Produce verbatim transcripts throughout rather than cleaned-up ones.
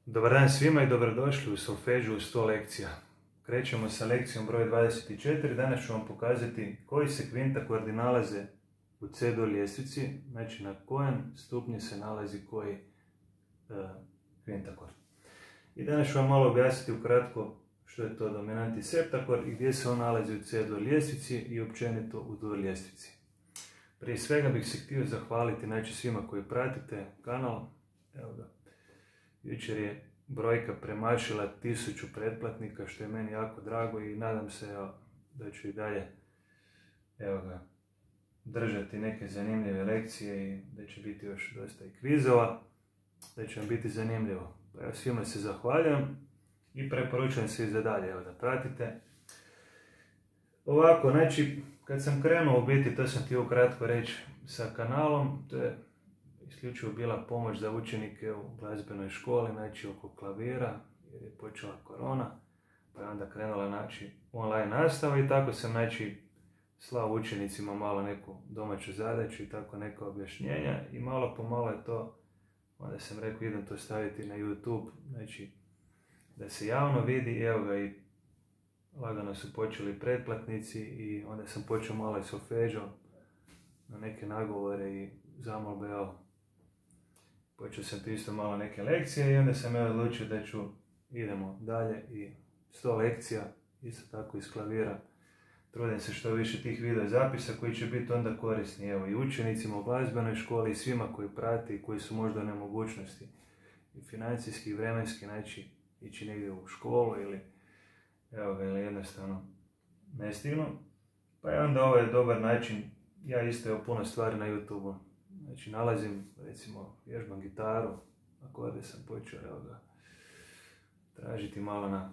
Dobar dan svima i dobrodošli u Solfeggio u sto lekcija. Krećemo sa lekcijom broj dvadeset četiri. Danas ću vam pokazati koji se kvintakord nalaze u C-dur ljestvici, znači na kojem stupnju se nalazi koji uh, kvintakord. I danas ću vam malo objasniti ukratko što je to dominantni septakord i gdje se on nalazi u C-dur ljestvici i općenito u dur ljestvici. Prije svega bih se htio zahvaliti znači, svima koji pratite kanal. Evo ga. Jučer je brojka premašila tisuću pretplatnika, što je meni jako drago i nadam se evo, da ću i dalje evo ga, držati neke zanimljive lekcije i da će biti još dosta i kvizova, da će vam biti zanimljivo. Pa evo, svima se zahvaljujem i preporučujem se i za dalje evo, da pratite. Ovako, znači, kad sam krenuo u biti, to sam htio ukratko reći sa kanalom, to je isključivo bila pomoć za učenike u glazbenoj školi, znači oko klavira, jer je počela korona, pa je onda krenula znači, online nastava i tako sam znači, slao učenicima malo neku domaću zadaću i tako neka objašnjenja i malo po malo je to, onda sam rekao idem to staviti na YouTube, znači da se javno vidi i evo ga i lagano su počeli pretplatnici i onda sam počeo malo i solfeđo na neke nagovore i zamolbe, evo, počeo sam tu isto malo neke lekcije i onda sam ja odlučio da ću, idemo dalje i sto lekcija, isto tako iz klavira. Trudim se što više tih video zapisa koji će biti onda korisni evo, i učenicima u glazbenoj školi i svima koji prati i koji su možda u nemogućnosti i financijski i vremenski, znači ići negdje u školu ili, evo ga, ili jednostavno ne stignu. Pa je onda ovo je dobar način, ja isto evo puno stvari na YouTube-u. Znači nalazim, recimo, vježbam gitaru, akorde sam počeo, evo ga, tražiti malo na...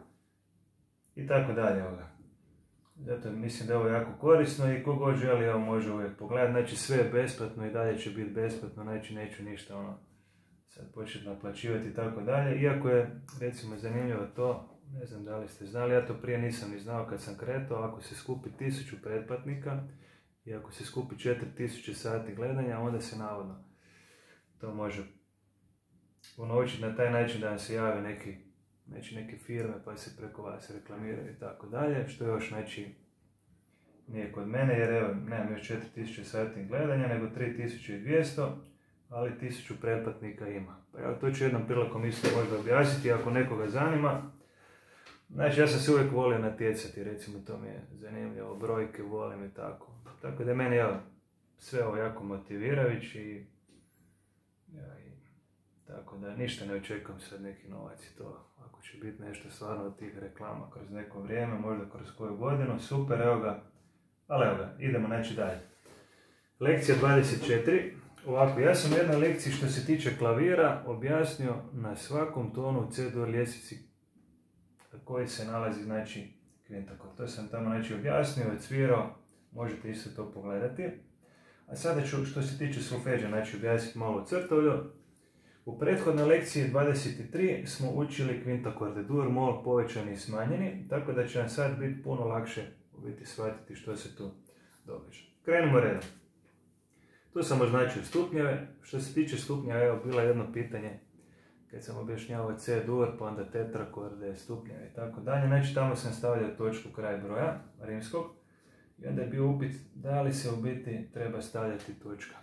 I tako dalje, evo ga. Zato mislim da je ovo jako korisno i kogod želi, evo, može uvijek pogledati. Znači sve je besplatno i dalje će biti besplatno, znači neću ništa, ono, sad početi naplaćivati i tako dalje. Iako je, recimo, zanimljivo to, ne znam da li ste znali, ja to prije nisam ni znao kad sam kretao, ako se skupi tisuću pretplatnika, i ako se skupi četiri tisuće sati gledanja, onda se navodno to može unovčiti na taj način da vam se jave neki, znači neke firme pa se preko vas reklamiraju i tako dalje, što još znači nije kod mene jer evo nemam još četiri tisuće sati gledanja nego tri tisuće dvjesto, ali tisuću pretplatnika ima. Pa evo to ću jednom prilikom isto možda objasniti ako nekoga zanima. Znači ja sam se uvijek volio natjecati, recimo to mi je zanimljivo, brojke volim i tako. Tako da je meni evo, sve ovo jako motivirajući i, ja, i tako da ništa ne očekujem sad neki novac i to. Ako će biti nešto stvarno od tih reklama kroz neko vrijeme, možda kroz koju godinu, super, evo ga. Ali evo ga, idemo znači dalje. Lekcija dvadeset četiri. Ovako, ja sam u jednoj lekciji što se tiče klavira objasnio na svakom tonu C-dur ljestvici koji se nalazi, znači, kvintakord. To sam tamo, znači, objasnio, odsvirao, možete isto to pogledati. A sada ću, što se tiče solfeđa, znači, objasniti malo crtolju. U prethodnoj lekciji dvadeset tri smo učili kvintakorde dur, mol, povećani i smanjeni, tako da će vam sad biti puno lakše u biti shvatiti što se tu događa. Krenimo redom. Tu sam označio stupnjeve. Što se tiče stupnjeva, evo, bilo jedno pitanje kad sam objašnjavao C-dur, pa onda tetrakorde, stupnjeve i tako dalje. Znači tamo sam stavljao točku kraj broja rimskog i onda je bio upit da li se u biti treba stavljati točka.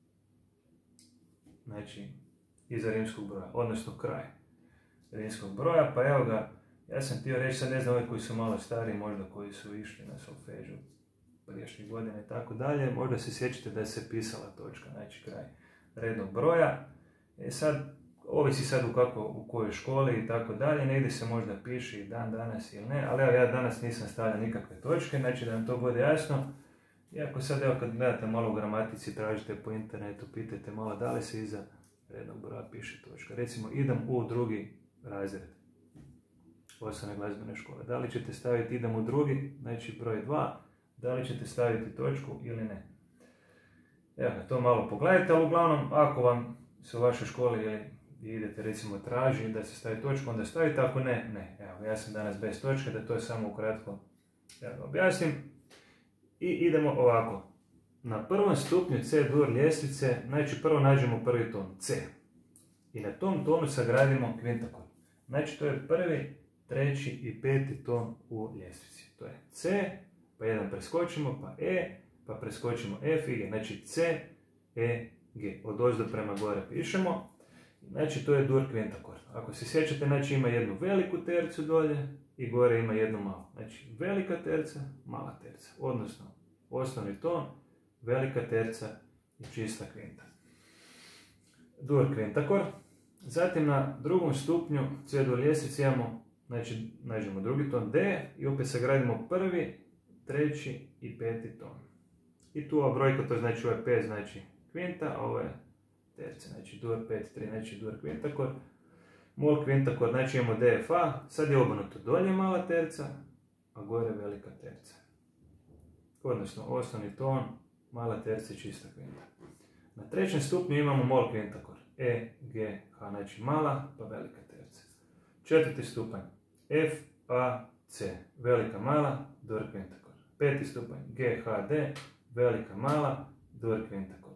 Znači iza rimskog broja, odnosno kraj rimskog broja. Pa evo ga, ja sam htio reći, sad ne znam ovi koji su malo stariji, možda koji su išli na solfeđu prijašnjih godina i tako dalje, možda se sjećate da se pisala točka, znači kraj rednog broja. E sad, ovisi sad u, kako, u kojoj školi i tako dalje, negdje se možda piše i dan danas ili ne, ali evo ja danas nisam stavljao nikakve točke, znači da vam to bude jasno. Iako sad evo kad gledate malo u gramatici, tražite po internetu, pitajte malo da li se iza rednog broja piše točka. Recimo idem u drugi razred osnovne glazbene škole. Da li ćete staviti idem u drugi, znači broj dva, da li ćete staviti točku ili ne. Evo to malo pogledajte, ali uglavnom ako vam se u vašoj školi ili gdje idete recimo traži da se stavi točku, onda stavite, ako ne, ne. Evo, ja sam danas bez točke, da to je samo ukratko ja ga objasnim. I idemo ovako. Na prvom stupnju C-dur ljestvice, znači prvo nađemo prvi ton, C. i na tom tonu sagradimo kvintakord. Znači to je prvi, treći i peti ton u ljestvici. To je C, pa jedan preskočimo, pa E, pa preskočimo F i G. Znači C, E, G. Od ozdo prema gore pišemo. Znači to je dur kvintakord. Ako se sjećate, znači ima jednu veliku tercu dolje i gore ima jednu malu. Znači velika terca, mala terca. Odnosno osnovni ton, velika terca i čista kvinta. Dur kvintakord. Zatim na drugom stupnju C-dur ljestvice imamo, znači nađemo drugi ton D i opet sagradimo prvi, treći i peti ton. I tu ova brojka, to znači ovo je P, znači kvinta, a ovo je terca, znači dur pet tri, znači dur kvintakord. Mol kvintakord, znači imamo D F A, sad je obrnuto, dolje mala terca, a gore velika terca. Odnosno osnovni ton, mala terca i čista kvinta. Na trećem stupnju imamo mol kvintakord, E, G, H, znači mala pa velika terca. Četvrti stupanj, F, A, C, velika mala, dur kvintakord. Peti stupanj, G, H, D, velika mala, dur kvintakord.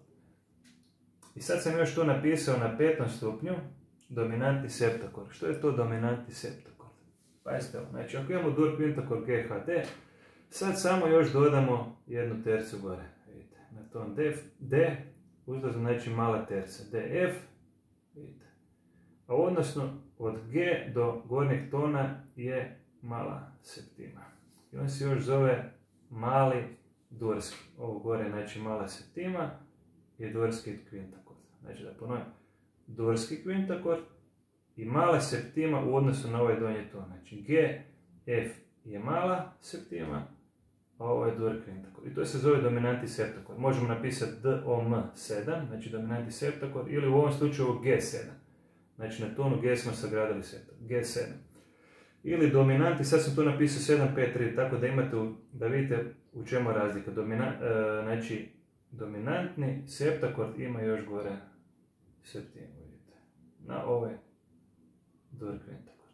I sad sam još tu napisao na petom stupnju dominantni septakord. Što je to dominantni septakord? Pazite ovo, znači ako imamo dur kvintakord G, H, D, sad samo još dodamo jednu tercu gore. Vidite, na ton D, D uzlazno znači mala terca, D, F, vidite. A odnosno od G do gornjeg tona je mala septima. I on se još zove mali durski. Ovo gore znači mala septima je durski kvintakord. Znači da ponovim, durski kvintakord i mala septima u odnosu na ovaj donji ton. Znači G, F je mala septima, a ovo je dur kvintakord. I to se zove dominantni septakord. Možemo napisati D O M sedam, znači dominantni septakord, ili u ovom slučaju G sedam. Znači na tonu G smo sagradili septakord, G sedam. Ili dominantni, sad sam tu napisao sedam pet tri, tako da imate, da vidite u čemu je razlika. Domina, e, znači, dominantni septakord ima još gore septimu, vidite. Na ovaj dur kvintakord.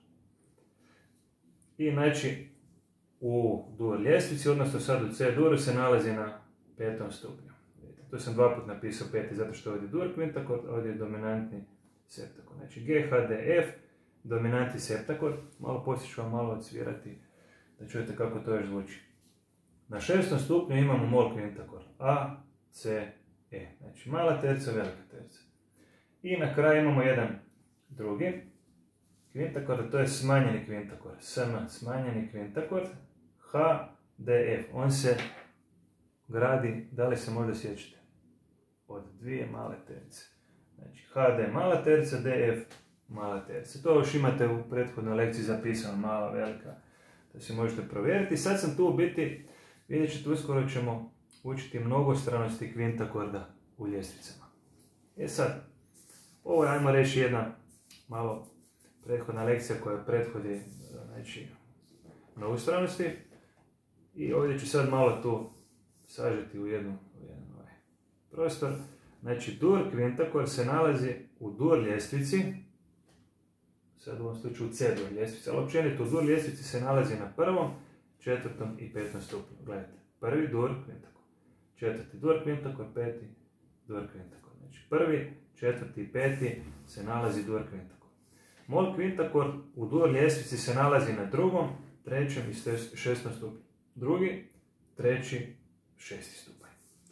I znači, u dur ljestvici, odnosno sad u C duru se nalazi na petom stupnju. Vidite, tu sam dva put napisao peti, zato što ovdje je dur kvintakord, a ovdje je dominantni septakord. Znači G, H, D, F, dominantni septakord. Malo poslije ću vam malo odsvirati da čujete kako to još zvuči. Na šestom stupnju imamo mol kvintakord. A, C, E. Znači mala terca, velika terca. I na kraju imamo jedan drugi kvintakord, to je smanjeni kvintakord. S M, smanjeni kvintakord. H, D, F. On se gradi, da li se možda sjećate, od dvije male terce. Znači H, D, mala terca, D, F, mala terca. To još imate u prethodnoj lekciji zapisano, mala, velika, da se možete provjeriti. Sad sam tu u biti, vidjet ćete, uskoro ćemo učiti mnogostranosti kvintakorda u ljestvicama. E sad, ovo je, ajmo reći, jedna malo prethodna lekcija koja prethodi, znači, mnogostranosti. I ovdje ću sad malo tu sažeti u jednu, u jedan ovaj prostor. Znači, dur kvintakord se nalazi u dur ljestvici, sad u ovom slučaju u C dur ljestvici, ali općenito u dur ljestvici se nalazi na prvom, četvrtom i petom stupnju. Gledajte, prvi dur kvintakord, četvrti dur kvintakord, peti dur kvintakord. Znači, prvi, četvrti i peti se nalazi dur kvintakord. Mol kvintakord u dur ljestvici se nalazi na drugom, trećem i šestom stupnju. Drugi, treći, šesti stupanj.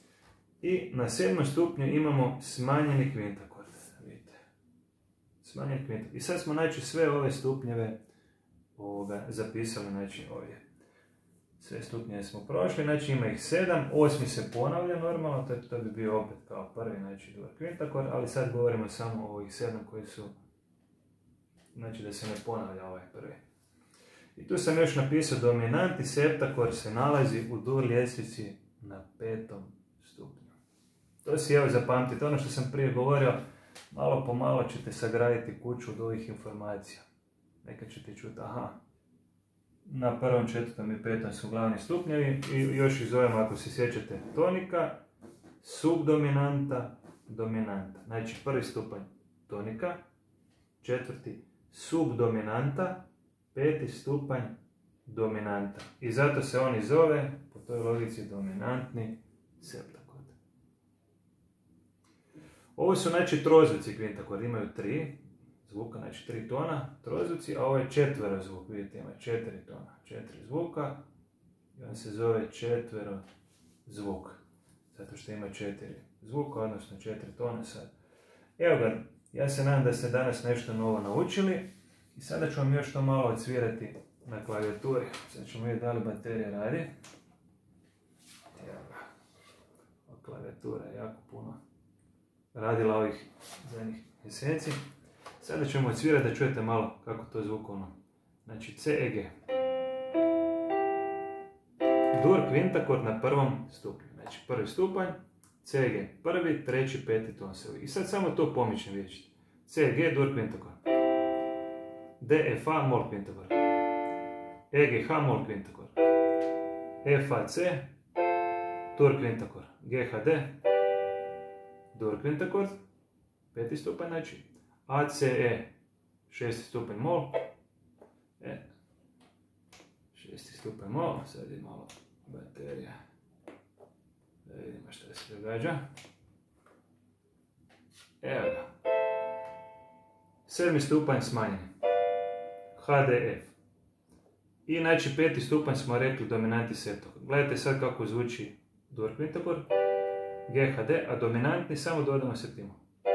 I na sedmom stupnju imamo smanjeni kvintakord. Vidite. Smanjeni kvintakord. I sad smo, znači, sve ove stupnjeve ovoga zapisali, znači, ovdje. Sve stupnjeve smo prošli, znači ima ih sedam, osmi se ponavlja normalno, to, to bi bio opet kao prvi, znači, dur kvintakord, ali sad govorimo samo o ovih sedam koji su, znači da se ne ponavlja ovaj prvi. I tu sam još napisao, dominantni septakord se nalazi u dur ljestvici na petom stupnju. To si evo zapamtite, ono što sam prije govorio, malo po malo ćete sagraditi kuću od ovih informacija. Nekad ćete čuti, aha, na prvom, četvrtom i petom su glavni stupnjevi i još ih zovemo, ako se sjećate, tonika, subdominanta, dominanta. Znači prvi stupanj tonika, četvrti subdominanta, peti stupanj dominanta. I zato se oni zove, po toj logici, dominantni septakord. Ovo su znači trozvuci kvintakord, imaju tri zvuka, znači tri tona trozvuci, a ovo je četvero zvuk, vidite ima četiri tona, četiri zvuka i on se zove četvero zvuk, zato što ima četiri zvuka, odnosno četiri tona sad. Evo ga, ja se nadam da ste danas nešto novo naučili i sada ću vam još to malo odsvirati na klavijaturi. Sad ćemo vidjeti da li baterija radi. Evo ga, klavijatura je jako puno radila ovih zadnjih mjeseci. Sada ćemo odsvirati da čujete malo kako to zvukovno. Znači C, E, G. Dur kvintakord na prvom stupnju. Znači prvi stupanj, C, E, G. Prvi, treći, peti ton se uvijek. I sad samo to pomičem vidjeti. C, E, G, dur kvintakord. D, F, A, mol kvintakord. E, G, H, mol kvintakord. F, A, C, dur kvintakord. G, H, D, dur kvintakord. Peti stupanj, znači. A, C, E, šesti stupanj mol. E, šesti stupanj mol. Sad je malo baterija. Da vidimo što se događa. Evo ga. Sedmi stupanj smanjeni. H, D, F. I znači peti stupanj smo rekli dominantni septakord. Gledajte sad kako zvuči dur kvintakord. G, H, D, a dominantni samo dodamo septimu.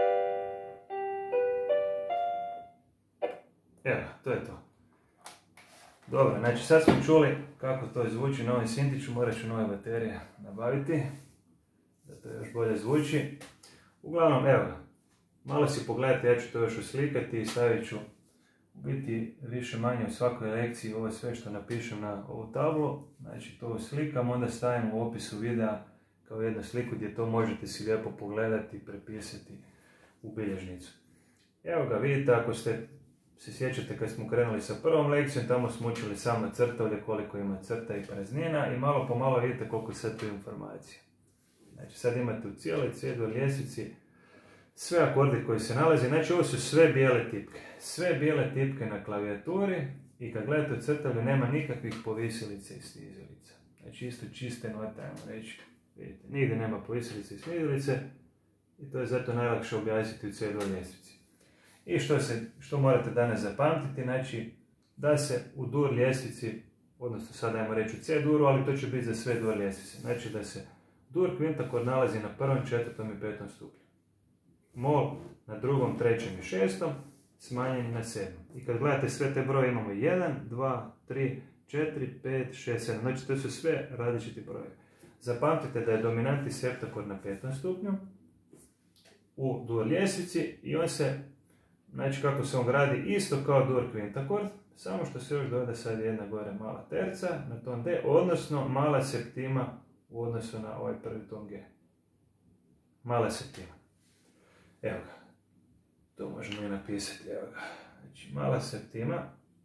Evo, to je to. Dobro, znači sad smo čuli kako to zvuči na ovom sintiću, morat ću nove baterije nabaviti, da to još bolje zvuči. Uglavnom, evo, malo si pogledajte, ja ću to još uslikati i stavit ću u biti više manje u svakoj lekciji ovo sve što napišem na ovu tablu. Znači to uslikam, onda stavim u opisu videa kao jednu sliku gdje to možete si lijepo pogledati i prepisati u bilježnicu. Evo ga, vidite, ako ste se sjećate kad smo krenuli sa prvom lekcijom, tamo smo učili samo crtavlje, koliko ima crta i praznina i malo po malo vidite koliko sad tu informacija. Znači sad imate u cijeloj C-dur ljestvici sve akordi koji se nalaze, znači ovo su sve bijele tipke. Sve bijele tipke na klavijaturi i kad gledate u crtavlju nema nikakvih povisilica i snizilica. Znači isto čiste note, ajmo reći, vidite, nigdje nema povisilice i snizilice i to je zato najlakše objasniti u C-dur ljestvici. I što, se, što morate danas zapamtiti, znači da se u dur ljestvici, odnosno sad ajmo reći u C-duru, ali to će biti za sve dur ljestvice. Znači da se dur kvintakord nalazi na prvom, četvrtom i petom stupnju. Mol na drugom, trećem i šestom, smanjen na sedmom. I kad gledate sve te broje imamo jedan, dva, tri, četiri, pet, šest, sedam. Znači to su sve različiti brojevi. Zapamtite da je dominantni septakord na petom stupnju u dur ljestvici i on se, znači kako se on gradi isto kao dur kvintakord, samo što se još doda sad jedna gore mala terca na ton D, odnosno mala septima u odnosu na ovaj prvi ton G. Mala septima. Evo ga. To možemo i napisati, evo ga. Znači mala septima.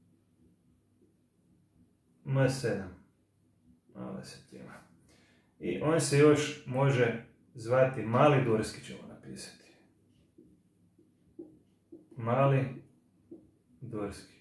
M sedam. Mala septima. I on se još može zvati mali durski, ćemo napisati. Mali durski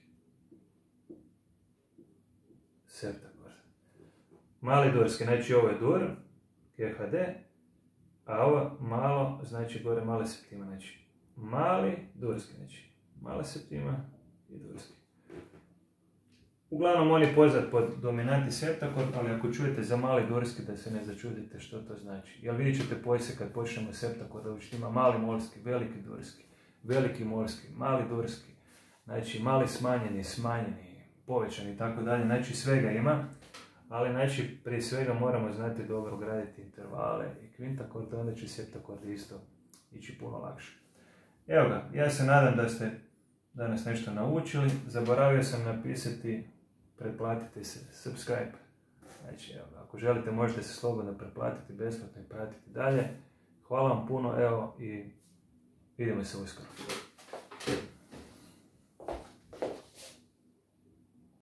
septakord. Mali durski, znači ovo je dur, G H D, a ovo malo, znači gore male septima, znači mali durski, znači mala septima i durski. Uglavnom on je poznat pod dominantni septakord, ali ako čujete za mali durski da se ne začudite što to znači. Jer vidjet ćete poslije kad počnemo septakord da učiti ima mali molski, veliki durski, veliki morski, mali durski, znači mali smanjeni, smanjeni, povećani i tako dalje, znači svega ima, ali znači prije svega moramo znati dobro graditi intervale i kvintakorde, onda će septakord isto ići puno lakše. Evo ga, ja se nadam da ste danas nešto naučili, zaboravio sam napisati pretplatite se, subscribe, znači evo ga, ako želite možete se slobodno pretplatiti, besplatno i pratiti dalje. Hvala vam puno, evo i vidimo se uskoro.